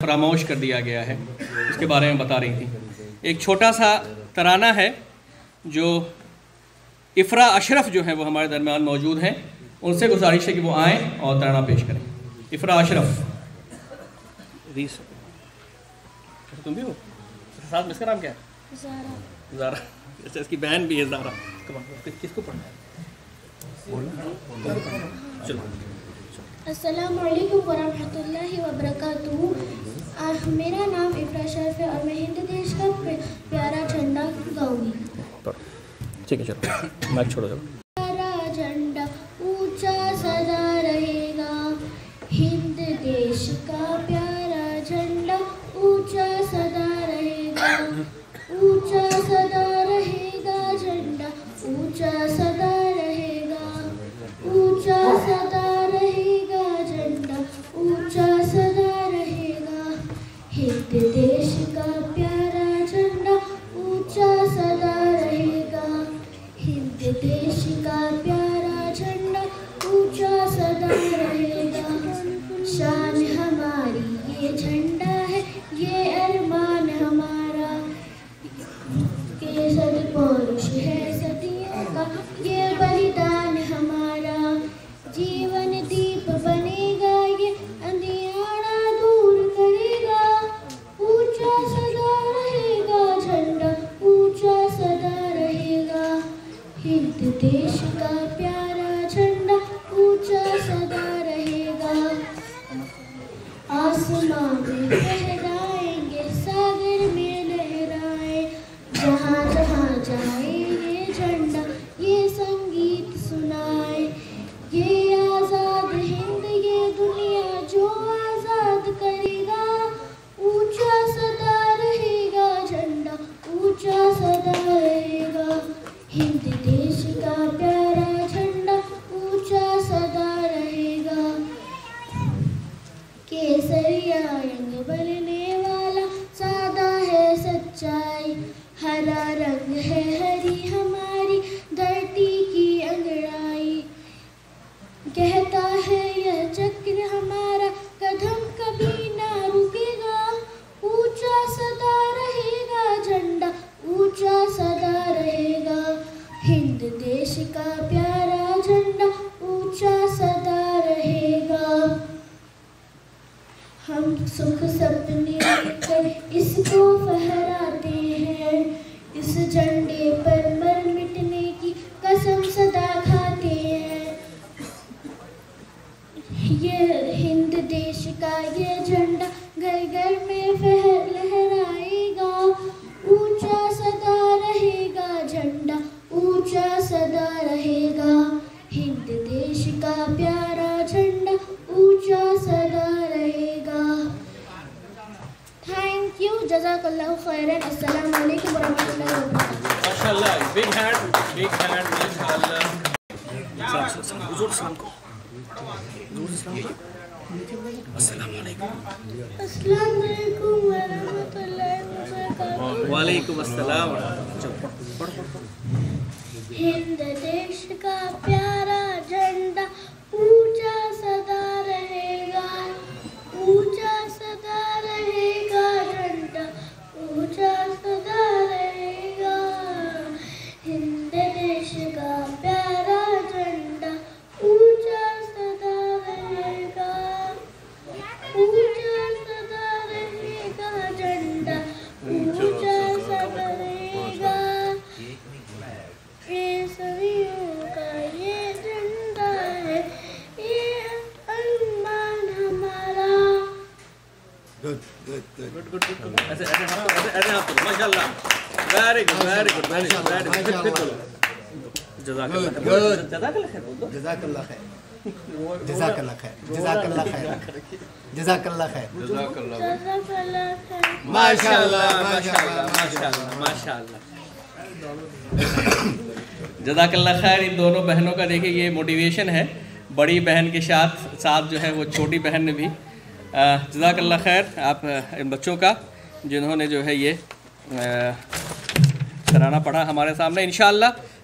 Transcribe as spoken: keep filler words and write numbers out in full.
फरामोश कर दिया गया है, उसके बारे में बता रही थी। एक छोटा सा तराना है जो इफ़रा अशरफ जो है वो हमारे दरमियान मौजूद हैं, उनसे गुजारिश है कि वो आएँ और तराना पेश करें। इफ़रा अशरफ, तुम भी हो साथ में, इसका नाम क्या है? ज़ारा। ज़ारा, अच्छा इसकी बहन भी है ज़ारा। किसको पढ़ना है? चलो। अस्सलामु अलैकुम वरहमतुल्लाहि वबरकातुहू। मेरा नाम इफ़रा अशरफ है और मैं हिंद देश का प्यारा झंडा गाऊंगी। ठीक है, चलो माइक छोड़ो। जब प्यारा झंडा ऊंचा सदा रहेगा, हिंद देश का प्यारा झंडा ऊंचा सदा रहेगा, ऊंचा सदा रहेगा झंडा, ऊंचा सदा रहेगा, ऊंचा सदा रहेगा झंडा, ऊंचा सदा रहेगा, हिंद देश का प्यारा झंडा ऊंचा सदा रहेगा, हिंद देश का प्यारा झंडा ऊंचा सदा रहेगा। शान हमारी ये झंडा है, ये अरमान हमारा, केसर पौरुष है सदियों का, ये बलिदान हमारा, जीवन दीप बनेगा, ये अंधियारा दूर करेगा, ऊंचा सदा रहेगा झंडा, ऊंचा सदा रहेगा, हिंद देश का प्यारा झंडा ऊंचा सदा रहेगा। आसमां में लहराएंगे, सागर में लहराए, जहाँ जहाँ जाए ये झंडा, ये संगीत सुनाए, ये आज़ाद हिंद, ये दुनिया जो आज़ाद करेगा, ऊंचा सदा रहेगा झंडा, ऊंचा सदा रहेगा, हिंद देश का प्यारा झंडा ऊंचा सदा रहेगा। केसरिया रंग बलने वाला, सादा है सच्चाई, हरा रंग है हरी हमारी धरती की अंगड़ाई, कहता है यह चक्र हमारा कदम कभी ना रुकेगा, ऊंचा सदा रहेगा झंडा, ऊंचा सदा रहेगा, हिंद देश का प्यारा झंडा ऊंचा सदा रहेगा। हम सुख सपने लेकर इसको फहराते हैं, इस झंडे पर मर मिटने की कसम सदा खाते हैं, ये हिंद देश का ये झंडा घर घर में फहर लहराएगा, ऊंचा सदा रहेगा झंडा, ऊंचा सदा रहेगा, हिंद देश का प्यारा झंडा ऊंचा सदा रहेगा। थैंक यू, जज़ाकल्लाहु खैरन। अस्सलाम वालेकुम वरहमतुल्लाहि वबरकातुहू। माशाल्लाह, बिग हैंड, बिग हैंड माशाल्लाह। हुजूर सलाम को, हुजूर सलाम को। अस्सलाम वालेकुम। अस्सलाम वालेकुम वरहमतुल्लाहि वबरकातुहू। वालेकुम अस्सलाम। हिंद देश का प्यारा झंडा ऊंचा सदा रहेगा, ऊंचा सदा रहेगा झंडा, ऊंचा सदा रहेगा, हिंद देश का प्यारा झंडा ऊंचा सदा रहेगा, ऊंचा सदा रहेगा झंडा, ऊंचा सदा रहेगा, ये सदियों का ये झंडा है, ये अरमान हमारा। Good good good good good. ऐसे ऐसे हाथ ऐसे ऐसे हाथ करो, माशाल्लाह, very good very good very good very good. फिर फिर बोलो, जज़ाकल्लाह खैर, जज़ाकल्लाह खैर बोल दो, जज़ाकल्लाह खैर, जज़ाकल्लाह खैर, जज़ाकल्लाह खैर, जज़ाकल्लाह खैर, जज़ाकल्लाह खैर। माशाल्लाह माशाल्लाह माशाल्लाह माशाल्लाह। जज़ाकल्लाह खैर। इन दोनों बहनों का देखिए ये मोटिवेशन है, बड़ी बहन के साथ साथ जो है वो छोटी बहन ने भी जज़ाकल्लाह खैर आप इन बच्चों का, जिन्होंने जो है ये तराना पढ़ा हमारे सामने। इंशाअल्लाह